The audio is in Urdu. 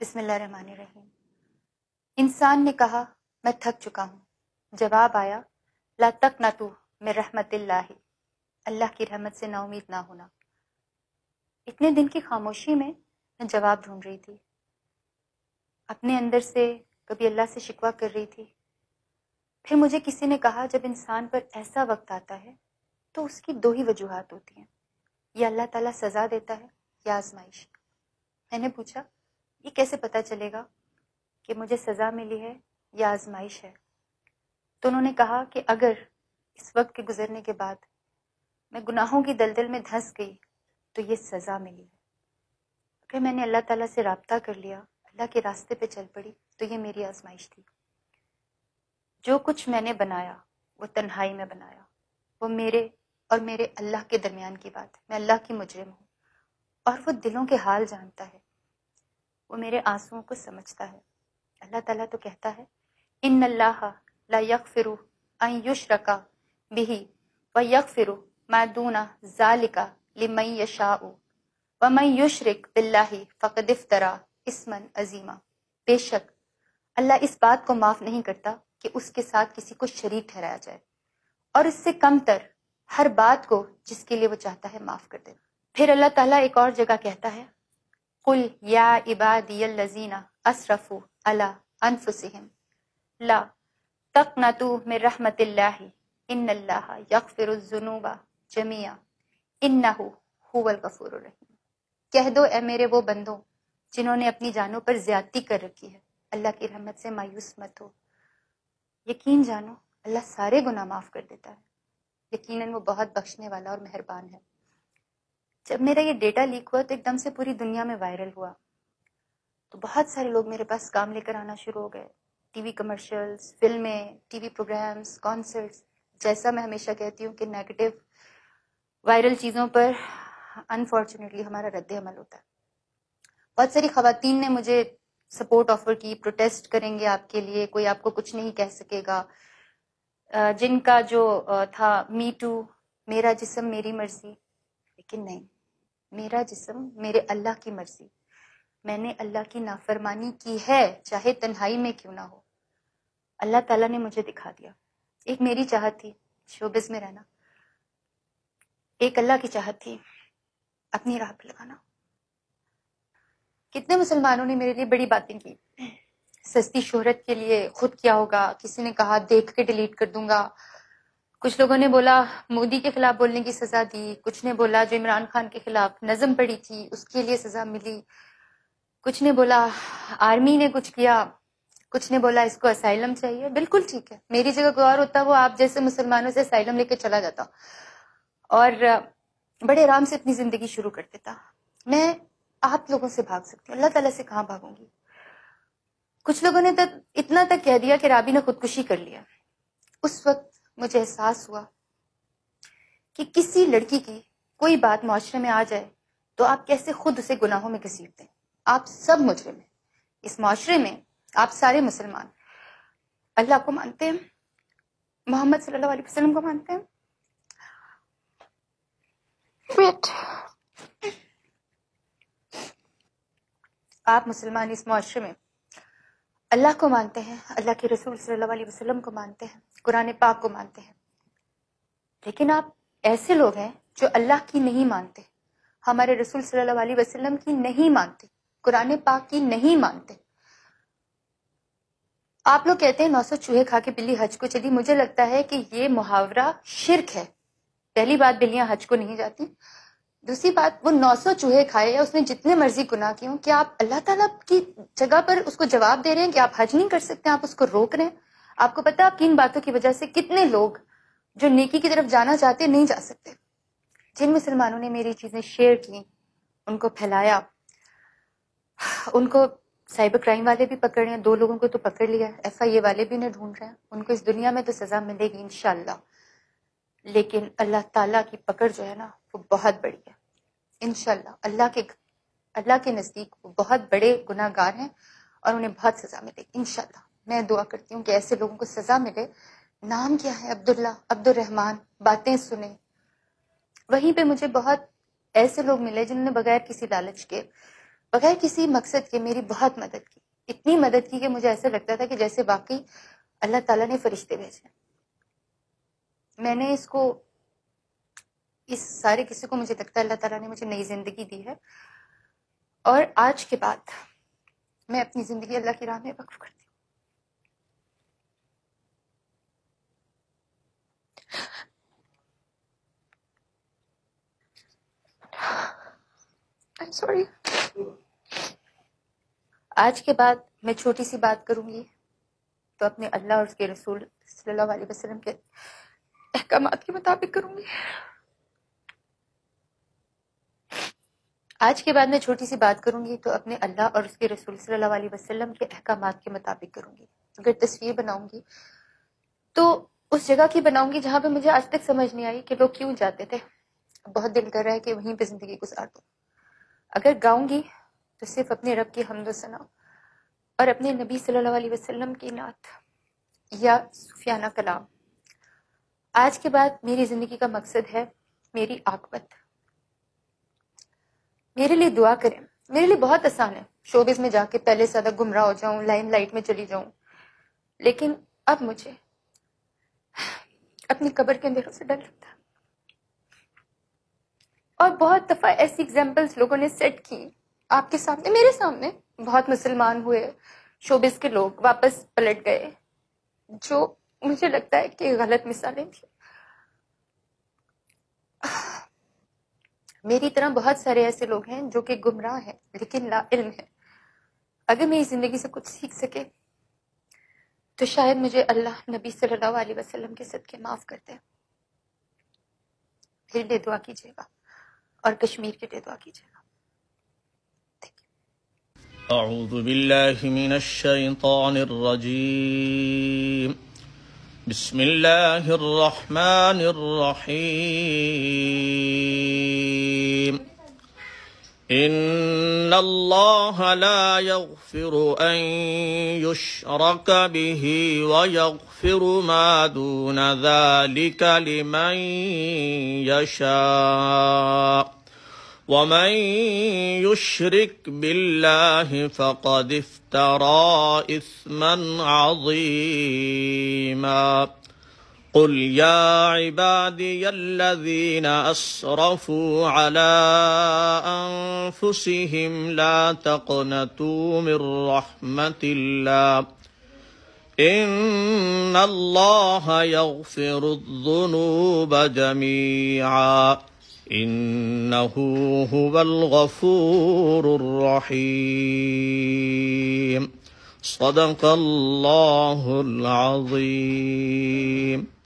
بسم اللہ الرحمن الرحیم۔ انسان نے کہا میں تھک چکا ہوں، جواب آیا لا تقنطوا من رحمت اللہ، اللہ کی رحمت سے نا امید نہ ہونا۔ اتنے دن کی خاموشی میں جواب ڈھونڈ رہی تھی، اپنے اندر سے کبھی اللہ سے شکوہ کر رہی تھی۔ پھر مجھے کسی نے کہا جب انسان پر ایسا وقت آتا ہے تو اس کی دو ہی وجوہات ہوتی ہیں، یا اللہ تعالیٰ سزا دیتا ہے یا آزمائش۔ میں نے پوچھا یہ کیسے پتہ چلے گا کہ مجھے سزا ملی ہے یا آزمائش ہے؟ تو انہوں نے کہا کہ اگر اس وقت کے گزرنے کے بعد میں گناہوں کی دلدل میں دھنس گئی تو یہ سزا ملی ہے، اگر میں نے اللہ تعالیٰ سے رابطہ کر لیا، اللہ کے راستے پہ چل پڑی تو یہ میری آزمائش تھی۔ جو کچھ میں نے بنایا وہ تنہائی میں بنایا، وہ میرے اور میرے اللہ کے درمیان کی بات ہے۔ میں اللہ کی مجرم ہوں اور وہ دلوں کے حال جانتا ہے، وہ میرے آنسوؤں کو سمجھتا ہے۔ اللہ تعالیٰ تو کہتا ہے ان اللہ لا یغفر ان یشرک بہ ویغفر ما دون ذلک لمن یشاء ومن یشرک باللہ فقد افتری اثما عظیما۔ بے شک اللہ اس بات کو معاف نہیں کرتا کہ اس کے ساتھ کسی کو شریک ٹھہرایا جائے، اور اس سے کم تر ہر بات کو جس کے لیے وہ چاہتا ہے معاف کر دیتا۔ پھر اللہ تعالیٰ ایک اور جگہ کہتا ہے قل یا عبادی الذین اسرفوا علی انفسہم لا تقنطوا من رحمت اللہ ان اللہ یغفر الذنوب جميعا انہ هو الغفور الرحیم۔ کہہ دو اے میرے وہ بندوں جنہوں نے اپنی جانوں پر زیادتی کر رکھی ہے، اللہ کی رحمت سے مایوس مت ہو، یقین جانو اللہ سارے گناہ معاف کر دیتا ہے، یقیناً وہ بہت بخشنے والا اور مہربان ہے۔ جب میرا یہ ڈیٹا لیک ہوا تو ایک دم سے پوری دنیا میں وائرل ہوا، تو بہت سارے لوگ میرے پاس کام لے کر آنا شروع ہو گئے، ٹی وی کمرشلز، فلمیں، ٹی وی پروگرامز، کانسرٹس۔ جیسا میں ہمیشہ کہتی ہوں کہ نیگیٹو وائرل چیزوں پر انفارچونیٹلی ہمارا رد عمل ہوتا ہے۔ بہت ساری خواتین نے مجھے سپورٹ آفر کی، پروٹیسٹ کریں گے آپ کے لیے، کوئی آپ کو کچھ نہیں کہہ سکے گا۔ جن کا جو تھا می ٹو، میرا جسم میری مرضی، لیکن نہیں، میرا جسم میرے اللہ کی مرضی۔ میں نے اللہ کی نافرمانی کی ہے، چاہے تنہائی میں کیوں نہ ہو۔ اللہ تعالیٰ نے مجھے دکھا دیا۔ ایک میری چاہت تھی شوبز میں رہنا، ایک اللہ کی چاہت تھی اپنی راہ پہ لگانا۔ کتنے مسلمانوں نے میرے لیے بڑی باتیں کی، سستی شہرت کے لیے خود کیا ہوگا، کسی نے کہا دیکھ کے ڈیلیٹ کر دوں گا، کچھ لوگوں نے بولا مودی کے خلاف بولنے کی سزا دی، کچھ نے بولا جو عمران خان کے خلاف نظم پڑی تھی اس کے لیے سزا ملی، کچھ نے بولا آرمی نے کچھ کیا، کچھ نے بولا اس کو اسائلم چاہیے۔ بالکل ٹھیک ہے، میری جگہ کوئی اور ہوتا وہ آپ جیسے مسلمانوں سے اسائلم لے کے چلا جاتا اور بڑے آرام سے اپنی زندگی شروع کر دیتا۔ میں آپ لوگوں سے بھاگ سکتی ہوں، اللہ تعالیٰ سے کہاں بھاگوں گی؟ کچھ لوگوں نے اتنا تک کہہ دیا کہ رابی نے خودکشی کر لیا۔ اس وقت مجھے احساس ہوا کہ کسی لڑکی کی کوئی بات معاشرے میں آ جائے تو آپ کیسے خود اسے گناہوں میں گھسیٹ دیں۔ آپ سب مجرم ہیں اس معاشرے میں، آپ سارے مسلمان اللہ کو مانتے ہیں، محمد صلی اللہ علیہ وسلم کو مانتے ہیں، آپ مسلمان اس معاشرے میں اللہ کو مانتے ہیں، اللہ کے رسول صلی اللہ علیہ وسلم کو مانتے ہیں، قرآن پاک کو مانتے ہیں، لیکن آپ ایسے لوگ ہیں جو اللہ کی نہیں مانتے، ہمارے رسول صلی اللہ علیہ وسلم کی نہیں مانتے، قرآن پاک کی نہیں مانتے۔ آپ لوگ کہتے ہیں 900 چوہے کھا کے بلی حج کو چلی، مجھے لگتا ہے کہ یہ محاورہ شرک ہے۔ پہلی بات بلیاں حج کو نہیں جاتی، دوسری بات وہ 900 چوہے کھائے یا اس نے جتنے مرضی گناہ کیے ہوں، کیا آپ اللہ تعالیٰ کی جگہ پر اس کو جواب دے رہے ہیں کہ آپ حج نہیں کر سکتے، آپ اس کو روک رہے ہیں؟ آپ کو پتا آپ کی ان باتوں کی وجہ سے کتنے لوگ جو نیکی کی طرف جانا چاہتے نہیں جا سکتے۔ جن مسلمانوں نے میری چیزیں شیئر کی، ان کو پھیلایا، ان کو سائبر کرائم والے بھی پکڑ رہے ہیں، 2 لوگوں کو تو پکڑ لیا، FIA والے بھی انہیں ڈھونڈ رہے ہیں، ان کو اس دنیا میں تو سزا ملے گی انشاءاللہ، لیکن اللہ تعالیٰ کی پکڑ جو ہے نا وہ بہت بڑی ہے انشاءاللہ۔ اللہ کے نزدیک وہ بہت بڑے گناہ گار ہیں اور انہیں بہت سزا ملے گی انشاءاللہ۔ میں دعا کرتی ہوں کہ ایسے لوگوں کو سزا ملے۔ نام کیا ہے؟ عبداللہ، عبد الرحمن، باتیں سنیں۔ وہیں پہ مجھے بہت ایسے لوگ ملے جنہوں نے بغیر کسی لالچ کے بغیر کسی مقصد کے میری بہت مدد کی، اتنی مدد کی کہ مجھے ایسا لگتا تھا کہ جیسے واقعی اللہ تعالیٰ نے فرشتے بھیجے۔ میں نے اس سارے قصے کو مجھے لگتا ہے اللہ تعالیٰ نے مجھے نئی زندگی دی ہے، اور آج کے بعد میں اپنی زندگی اللہ کی راہ میں وقف کرتی ہوں۔ I'm sorry۔ آج کے بعد میں چھوٹی سی بات کروں گی تو اپنے اللہ اور اس کے رسول صلی اللہ علیہ وسلم کے احکامات کے مطابق کروں گی۔ آج کے بعد میں چھوٹی سی بات کروں گی تو اپنے اللہ اور اس کے رسول صلی اللہ علیہ وسلم کے احکامات کے مطابق کروں گی۔ اگر تصویر بناؤں گی تو اس جگہ کی بناؤں گی جہاں پہ مجھے آج تک سمجھ نہیں آئی کہ لوگ کیوں جاتے تھے، بہت دل کر رہا ہے کہ وہیں پہ زندگی گزار دوں۔ اگر گاؤں گی تو صرف اپنے رب کی حمد و ثنا اور اپنے نبی صلی اللہ علیہ وسلم کی نعت یا صوفیانہ کلام۔ آج کے بعد میری زندگی کا مقصد ہے میری عاقبت۔ میرے لیے دعا کریں، میرے لیے بہت آسان ہے شوبز میں جا کے پہلے سے زیادہ گمراہ ہو جاؤں، لائم لائٹ میں چلی جاؤں، لیکن اب مجھے اپنی قبر کے اندھیروں سے ڈر لگتا ہے۔ اور بہت دفعہ ایسی ایگزامپلس لوگوں نے سیٹ کی آپ کے سامنے، میرے سامنے، بہت مسلمان ہوئے شوبز کے لوگ واپس پلٹ گئے، جو مجھے لگتا ہے کہ غلط مثالیں تھیں۔ میری طرح بہت سارے ایسے لوگ ہیں جو کہ گمراہ ہیں لیکن لا علم ہیں۔ اگر میری زندگی سے کچھ سیکھ سکے تو شاید مجھے اللہ نبی صلی اللہ علیہ وسلم کے صدقے معاف کر دے۔ میرے لیے دعا کیجیے گا اور کشمیر کے لیے دعا کیجیے گا۔ اعوذ باللہ من الشیطان الرجیم، بسم اللہ الرحمن الرحیم۔ ان اللہ لا یغفر ان یشرک به ویغفر ما دون ذلك لمن یشاء ومن يشرك بالله فقد افترى إثما عظيما۔ قل يا عبادي الذين أسرفوا على أنفسهم لا تقنطوا من رحمة الله إن الله يغفر الذنوب جميعا إنه هو الغفور الرحيم۔ صدق الله العظيم۔